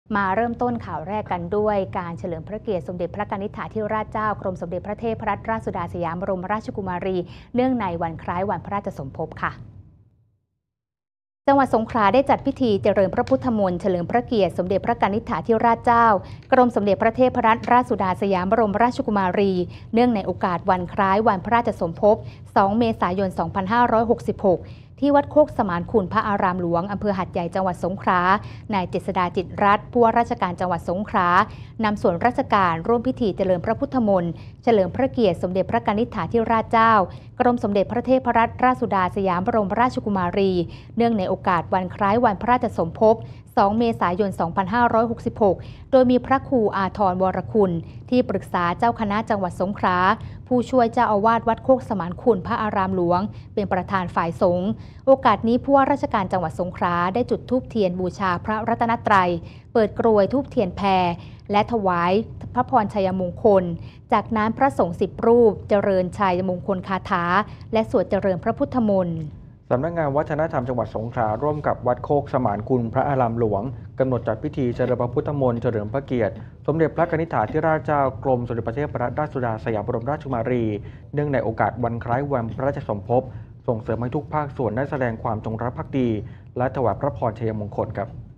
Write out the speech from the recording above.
มาเริ่มต้นข่าวแรกกันด้วยการเฉลิมพระเกียรติสมเด็จพระกนิษฐาธิราชเจ้ากรมสมเด็จพระเทพรัตนราชสุดาสยามบรมราชกุมารีเนื่องในวันคล้ายวันพระราชสมภพค่ะจังหวัดสงขลาได้จัดพิธีเจริญพระพุทธมนต์เฉลิมพระเกียรติสมเด็จพระกนิษฐาธิราชเจ้ากรมสมเด็จพระเทพรัตนราชสุดาสยามบรมราชกุมารีเนื่องในโอกาสวันคล้ายวันพระราชสมภพ 2 เมษายน 2566 ที่วัดโคกสมานคุณพระอารามหลวงอำเภอหัดใหญ่จังหวัดสงขลานายเจษฎาจิตรัตน์ผู้ว่าราชการจังหวัดสงขลานำส่วนราชการร่วมพิธีเจริญพระพุทธมนต์เฉลิมพระเกียรติสมเด็จพระกนิษฐาธิราชเจ้ากรมสมเด็จพระเทพรัตนราชสุดาสยามบรมราชกุมารีเนื่องในโอกาสวันคล้ายวันพระราชสมภพ 2 เมษายน 2566 โดยมีพระครูอาทรวรคุณที่ปรึกษาเจ้าคณะจังหวัดสงขลาผู้ช่วยเจ้าอาวาสวัดโคกสมานคุณพระอารามหลวงเป็นประธานฝ่ายสงฆ์โอกาสนี้ผู้ว่าราชการจังหวัดสงขลาได้จุดธูปเทียนบูชาพระรัตนตรัยเปิดกรวยธูปเทียนแพรและถวายพระพรชัยมงคลจากนั้นพระสงฆ์10 รูปเจริญชัยมงคลคาถาและสวดเจริญพระพุทธมนต์สำนักงานวัฒนธรรมจังหวัดสงขลาร่วมกับวัดโคกสมานคุณพระอารามหลวงกำหนดจัดพิธีเจริญพระพุทธมนต์เฉลิมพระเกียรติสมเด็จพระกนิษฐาธิราชเจ้ากรมสมเด็จพระเทพรัตนราชสุดาสยามบรมราชกุมารีเนื่องในโอกาสวันคล้ายวันพระราชสมภพส่งเสริมให้ทุกภาคส่วนได้แสดงความจงรักภักดีและถวายพระพรชัยมงคลครับ